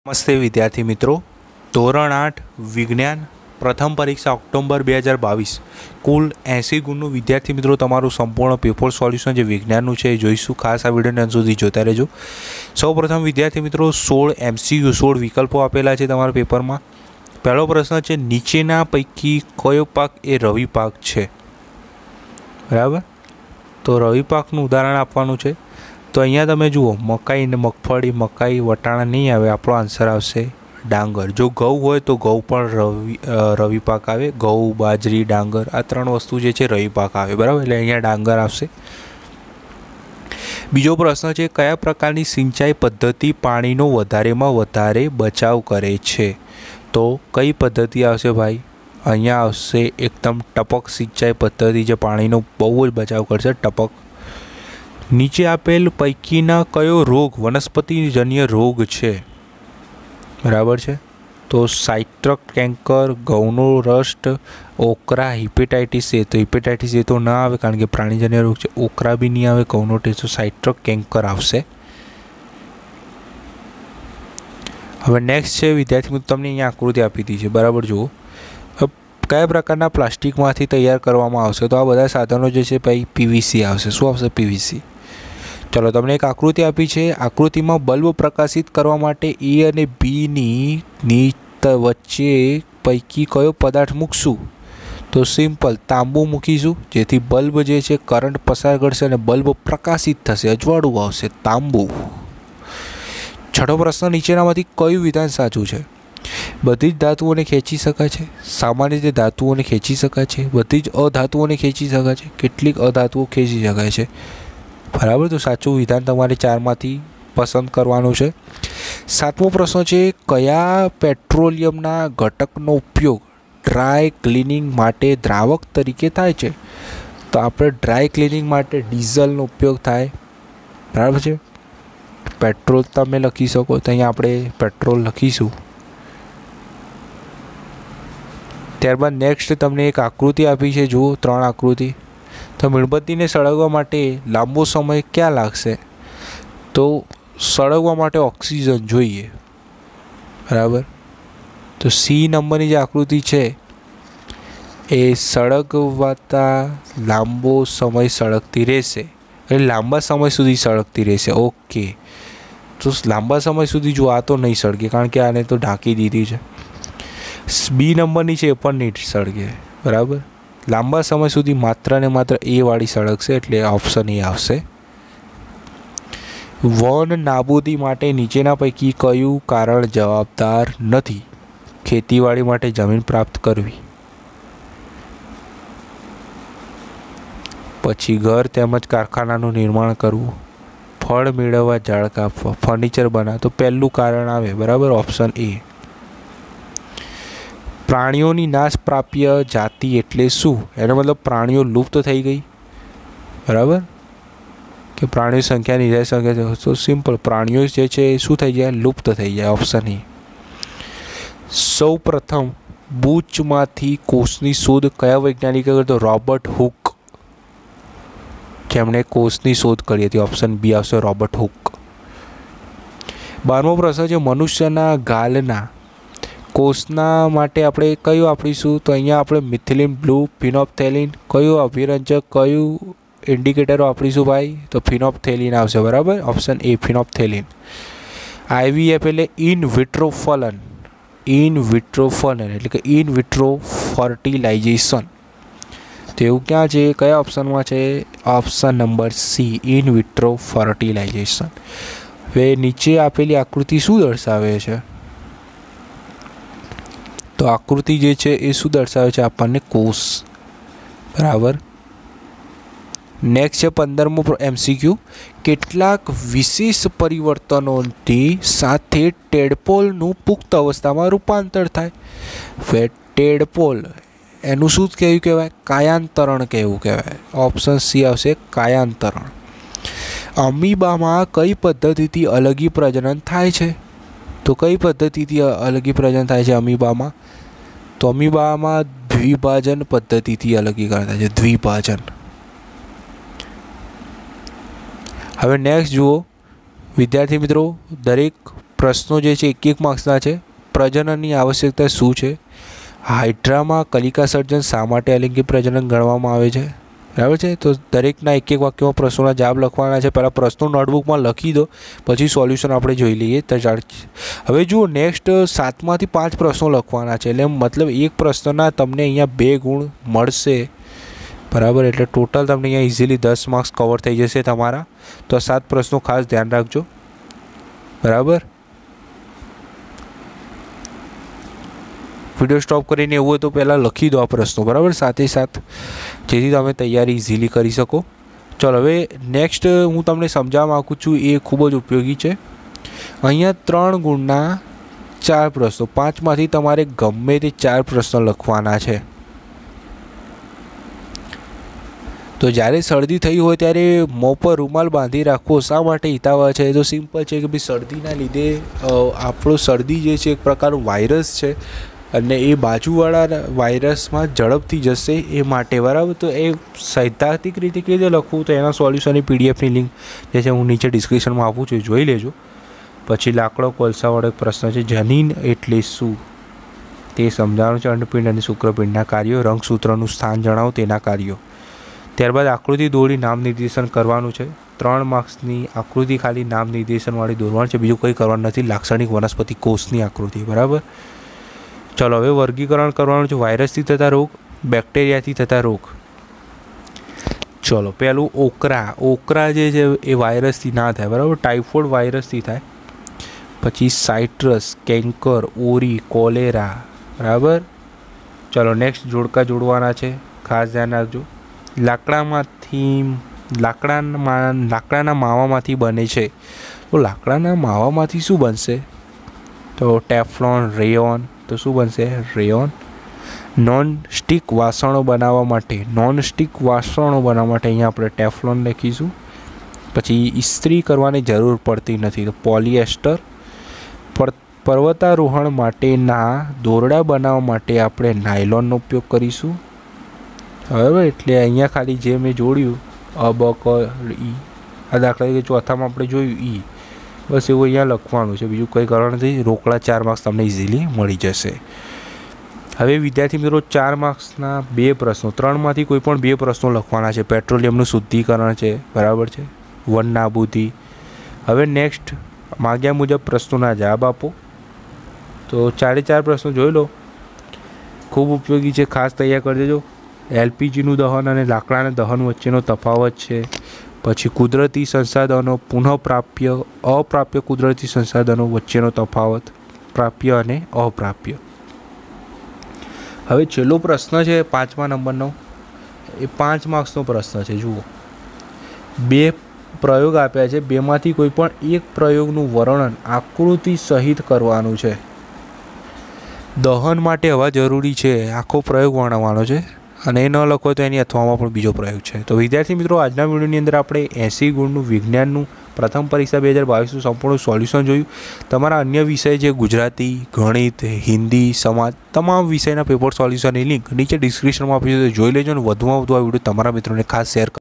નમસ્તે વિદ્યાર્થી મિત્રો, ધોરણ 8 વિજ્ઞાન પ્રથમ પરીક્ષા ઓક્ટોબર 2022 કુલ 80 ગુણનું વિદ્યાર્થી મિત્રો તમારું સંપૂર્ણ પેપર સોલ્યુશન જે વિજ્ઞાનનું છે એ જોઈશું. ખાસ આ વિડીયોને અંત સુધી જોતા રહેજો. સૌપ્રથમ વિદ્યાર્થી મિત્રો 16 MCQ 16 વિકલ્પો આપેલા છે તમારા પેપરમાં. પહેલો પ્રશ્ન છે, નીચેના પૈકી કયો પાક એ રવિ પાક છે? બરાબર, તો રવિ પાકનું ઉદાહરણ આપવાનું છે. તો અહીંયા તમે જુઓ, મકાઈ ને મગફળી, મકાઈ વટાણા નહીં આવે, આપણો આન્સર આવશે ડાંગર. જો ઘઉં હોય તો ઘઉં પણ રવિ પાક આવે. ઘઉં, બાજરી, ડાંગર આ ત્રણ વસ્તુ જે છે રવિ પાક આવે. બરાબર, એટલે અહીંયા ડાંગર આવશે. બીજો પ્રશ્ન છે, કયા પ્રકારની સિંચાઈ પદ્ધતિ પાણીનો વધારેમાં વધારે બચાવ કરે છે? તો કઈ પદ્ધતિ આવશે ભાઈ? અહીંયા આવશે એકદમ ટપક સિંચાઈ પદ્ધતિ જે પાણીનો બહુ જ બચાવ કરશે, ટપક. નીચે આપેલ પૈકીના કયો રોગ વનસ્પતિજન્ય રોગ છે? બરાબર છે, તો સાઇટ્રક કેન્કર, ઘઉંનો રસ્ટ, ઓકરા, હિપેટાઇટિસ એ. તો હિપેટાઇટિસ એ તો ના આવે કારણ કે પ્રાણીજન્ય રોગ છે. ઓકરા બી નહીં આવે, ઘઉંનો ટેસ્ટ, તો સાઇટ્રક કેન્કર આવશે. હવે નેક્સ્ટ છે વિદ્યાર્થી મિત્રો, તમને અહીંયા આકૃતિ આપી દીધી છે. બરાબર, જુઓ કયા પ્રકારના પ્લાસ્ટિકમાંથી તૈયાર કરવામાં આવશે? તો આ બધા સાધનો જે છે ભાઈ PVC આવશે. શું આવશે? PVC. ચલો, તમને એક આકૃતિ આપી છે. આકૃતિમાં બલ્બ પ્રકાશિત કરવા માટે A અને Bની વચ્ચે પૈકી કયો પદાર્થ મૂકશું? તો સિમ્પલ તાંબુ મૂકીશું, જેથી બલ્બ જે છે કરંટ પસાર કરશે અને બલ્બ પ્રકાશિત થશે, અજવાળું આવશે, તાંબુ. છઠ્ઠો પ્રશ્ન, નીચેનામાંથી કયું વિધાન સાચું છે? બધી જ ધાતુઓને ખેંચી શકાય છે. સામાન્ય રીતે ધાતુઓને ખેંચી શકાય છે. બધી જ અધાતુઓને ખેંચી શકાય છે. કેટલીક અધાતુઓ ખેંચી શકાય છે. બરાબર, તો સાચું વિધાન તમારે 4માંથી પસંદ કરવાનું છે. સાતમો પ્રશ્ન છે, કયા પેટ્રોલિયમના ઘટકનો ઉપયોગ ડ્રાય ક્લિનિંગ માટે દ્રાવક તરીકે થાય છે? તો આપણે ડ્રાય ક્લિનિંગ માટે ડીઝલનો ઉપયોગ થાય. બરાબર છે, પેટ્રોલ તમે લખી શકો, તો અહીંયા આપણે પેટ્રોલ લખીશું. ત્યારબાદ નેક્સ્ટ તમને એક આકૃતિ આપી છે. જુઓ 3 આકૃતિ. તો મીણબત્તીને સળગવા માટે લાંબો સમય ક્યાં લાગશે? તો સળગવા માટે ઓક્સિજન જોઈએ. બરાબર, તો C નંબરની જે આકૃતિ છે એ સળગવાતા લાંબો સમય સળગતી રહેશે, એટલે લાંબા સમય સુધી સળગતી રહેશે. ઓકે, તો લાંબા સમય સુધી જો આ તો નહીં સળગે કારણ કે આને તો ઢાંકી દીધી છે. B નંબરની છે એ પણ નહીં સળગે. બરાબર, લાંબા સમય સુધી માત્ર ને માત્ર A વાળી સળગશે, એટલે ઓપ્શન એ આવશે. વન નાબૂદી માટે નીચેના પૈકી કયું કારણ જવાબદાર નથી? ખેતીવાડી માટે જમીન પ્રાપ્ત કરવી, પછી ઘર તેમજ કારખાનાનું નિર્માણ કરવું, ફળ મેળવવા ઝાડ કાપવા, ફર્નિચર બનાવવા. તો પહેલું કારણ આવે. બરાબર, ઓપ્શન A. પ્રાણીઓની નાશ પ્રાપ્ય જાતિ એટલે શું? એનો મતલબ પ્રાણીઓ લુપ્ત થઈ ગઈ. બરાબર, કે પ્રાણીઓ સંખ્યા નિર્ધારિત સંખ્યા. તો સિમ્પલ પ્રાણીઓ જે છે એ શું થઈ જાય? લુપ્ત થઈ જાય. Option E. સૌ પ્રથમ બૂચમાંથી કોષની શોધ કયા વૈજ્ઞાનિકે કરી? તો રોબર્ટ હુક, જેમણે કોષની શોધ કરી હતી. ઓપ્શન B આવશે, રોબર્ટ હુક. 12મો પ્રશ્ન છે, મનુષ્યના ગાલના કોષના માટે આપણે કયું વાપરીશું? તો અહીંયા આપણે મિથિલિન બ્લુ, ફિનોપ્થેલિન. કયું અભિરંજક, કયું ઇન્ડિકેટર વાપરીશું ભાઈ? તો ફિનોપ્થેલિન આવશે. બરાબર, ઓપ્શન A ફિનોપ્થેલિન. IVF એટલે ઇન વિટ્રો ફલન. ઇન વિટ્રો ફલન એટલે કે ઇન વિટ્રો ફર્ટિલાઇઝેશન. તો એવું ક્યાં છે? કયા ઓપ્શનમાં છે? Option number C in vitro fertilisation. હવે નીચે આપેલી આકૃતિ શું દર્શાવે છે? તો આકૃતિ જે છે એ શું દર્શાવે છે? આપણને કોષ. બરાબર. નેક્સ્ટ છે 15મો MCQ, કેટલાક વિશેષ પરિવર્તનોની સાથે ટેડપોલનું પુખ્ત અવસ્થામાં રૂપાંતર થાય. હવે ટેડપોલ એનું શું કહેવું કહેવાય? કાયાંતરણ કહેવું કહેવાય. ઓપ્શન C આવશે, કાયાંતરણ. અમીબામાં કઈ પદ્ધતિથી અલગી પ્રજનન થાય છે? તો કઈ પદ્ધતિથી અલગી પ્રજનન થાય છે અમીબામાં? તો અમીબામાં દ્વિભાજન પદ્ધતિથી અલગી થાય છે. દ્વિભાજન. હવે નેક્સ્ટ જુઓ વિદ્યાર્થી મિત્રો, દરેક પ્રશ્નો જે છે 1 માર્ક્સના છે. પ્રજનનની આવશ્યકતા શું છે? હાઇડ્રામાં કલિકા સર્જન શા માટે અલિંગી પ્રજનન ગણવામાં આવે છે? બરાબર છે. તો દરેકના 1 વાક્યમાં પ્રશ્નોના જવાબ લખવાના છે. પહેલાં પ્રશ્નો નોટબુકમાં લખી દો, પછી સોલ્યુશન આપણે જોઈ લઈએ. તો હવે જુઓ, નેક્સ્ટ 7માંથી 5 પ્રશ્નો લખવાના છે. એટલે મતલબ એક પ્રશ્નના તમને અહીંયા 2 ગુણ મળશે. બરાબર, એટલે ટોટલ તમને અહીંયા ઇઝીલી 10 માર્ક્સ કવર થઈ જશે તમારા. તો 7 પ્રશ્નો ખાસ ધ્યાન રાખજો. બરાબર, વિડીયો સ્ટોપ કરીને એવું હોય તો પહેલાં લખી દો આ પ્રશ્નો. બરાબર, સાથે જેથી તમે તૈયારી ઇઝીલી કરી શકો. ચલો, હવે નેક્સ્ટ હું તમને સમજાવવા માગું છું, એ ખૂબ જ ઉપયોગી છે. અહીંયા 3 ગુણના 4 પ્રશ્નો, 5માંથી તમારે ગમે તે 4 પ્રશ્નો લખવાના છે. તો જ્યારે શરદી થઈ હોય ત્યારે મોં પર રૂમાલ બાંધી રાખવો શા માટે હિતાવહ છે? તો સિમ્પલ છે કે ભાઈ શરદીના લીધે આપણો શરદી જે છે એક પ્રકારનું વાયરસ છે અને એ બાજુવાળા વાયરસમાં ઝડપથી જશે એ માટે. બરાબર, તો એ સૈદ્ધાંતિક રીતે કેવી રીતે લખવું, તો એના સોલ્યુશનની પીડીએફની લિંક જે છે હું નીચે ડિસ્ક્રિપ્શનમાં આપું છું, જોઈ લેજો. પછી લાકડો કોલસાવાળો એક પ્રશ્ન છે, જનીન એટલે શું તે સમજાવવાનું છે. અંડપિંડ અને શુક્રપિંડના કાર્યો, રંગસૂત્રનું સ્થાન જણાવો તેના કાર્યો. ત્યારબાદ આકૃતિ દોરી નામ નિર્દેશન કરવાનું છે. 3 માર્ક્સની આકૃતિ ખાલી નામ નિર્દેશનવાળી દોરવાનું છે, બીજું કંઈ કરવાનું નથી. લાક્ષણિક વનસ્પતિ કોષની આકૃતિ. બરાબર, ચલો હવે વર્ગીકરણ કરવાનું છે. વાયરસથી થતા રોગ, બેક્ટેરિયાથી થતા રોગ. ચલો, પહેલું ઓકરા જે છે એ વાયરસથી ના થાય. બરાબર, ટાઇફોઇડ વાયરસથી થાય. પછી સાઇટ્રસ, કેન્કર, ઓરી, કોલેરા. બરાબર, ચલો નેક્સ્ટ જોડકા જોડવાના છે, ખાસ ધ્યાન રાખજો. લાકડાના માવામાંથી બને છે. તો લાકડાના માવામાંથી શું બનશે? તો ટેફલોન, રેયોન. તો શું બનશે? રેયોન. નોન સ્ટિક વાસણો બનાવવા માટે અહીંયા આપણે ટેફલોન લખીશું. પછી ઇસ્ત્રી કરવાની જરૂર પડતી નથી, તો પોલિએસ્ટર. પર્વતારોહણ માટેના દોરડા બનાવવા માટે આપણે નાયલોનનો ઉપયોગ કરીશું. બરાબર, એટલે અહીંયા ખાલી જે મેં જોડ્યું બ ક ઈ, આ દાખલા તરીકે ચોથામાં આપણે જોયું ઈ, બસ એવું અહીંયા લખવાનું છે, બીજું કંઈ કરવાનું નથી. રોકડા 4 માર્ક્સ તમને ઇઝીલી મળી જશે. હવે વિદ્યાર્થી મિત્રો 4 માર્ક્સના 2 પ્રશ્નો, 3માંથી કોઈ પણ 2 પ્રશ્નો લખવાના છે. પેટ્રોલિયમનું શુદ્ધિકરણ છે. બરાબર છે, વન નાબૂદી. હવે નેક્સ્ટ માગ્યા મુજબ પ્રશ્નોના જવાબ આપો. તો 4 પ્રશ્નો જોઈ લો, ખૂબ ઉપયોગી છે, ખાસ તૈયાર કરી દેજો. એલપીજીનું દહન અને લાકડાના દહન વચ્ચેનો તફાવત છે. પછી કુદરતી સંસાધનો પુનઃપ્રાપ્ય, અપ્રાપ્ય કુદરતી સંસાધનો વચ્ચેનો તફાવત, પ્રાપ્ય અને અપ્રાપ્ય. હવે છેલ્લો પ્રશ્ન છે 5મા નંબરનો, એ 5 માર્ક્સનો પ્રશ્ન છે. જુઓ, 2 પ્રયોગ આપ્યા છે, 2માંથી કોઈ પણ એક પ્રયોગનું વર્ણન આકૃતિ સહિત કરવાનું છે. દહન માટે હવા જરૂરી છે, આખો પ્રયોગ વર્ણવવાનો છે, અને એ ન લખો તો એની અથવામાં પણ બીજો પ્રયોગ છે. તો વિદ્યાર્થી મિત્રો, આજના વિડીયોની અંદર આપણે 80 ગુણનું વિજ્ઞાનનું પ્રથમ પરીક્ષા 2022નું સંપૂર્ણ સોલ્યુશન જોયું. તમારા અન્ય વિષય છે ગુજરાતી, ગણિત, હિન્દી, સમાજ, તમામ વિષયના પેપર સોલ્યુશનની લિંક નીચે ડિસ્ક્રિપ્શનમાં આપી છે, જોઈ લેજો અને વધુમાં વધુ આ વિડીયો તમારા મિત્રોને ખાસ શેર કરો.